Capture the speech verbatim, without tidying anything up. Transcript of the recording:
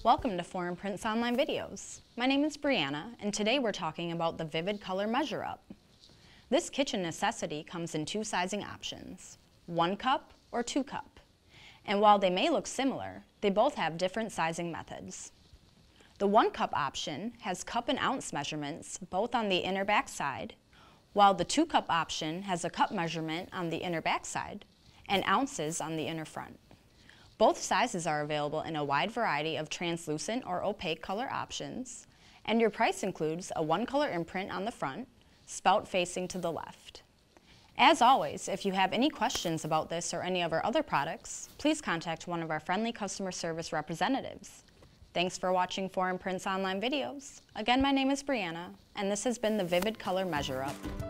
Welcome to Foreign Prints Online Videos. My name is Briana, and today we're talking about the Vivid Color Measure Up. This kitchen necessity comes in two sizing options, one cup or two cup. And while they may look similar, they both have different sizing methods. The one cup option has cup and ounce measurements both on the inner back side, while the two cup option has a cup measurement on the inner back side and ounces on the inner front. Both sizes are available in a wide variety of translucent or opaque color options, and your price includes a one color imprint on the front, spout facing to the left. As always, if you have any questions about this or any of our other products, please contact one of our friendly customer service representatives. Thanks for watching Foreign Prints Online Videos. Again, my name is Briana, and this has been the Vivid Color Measure Up.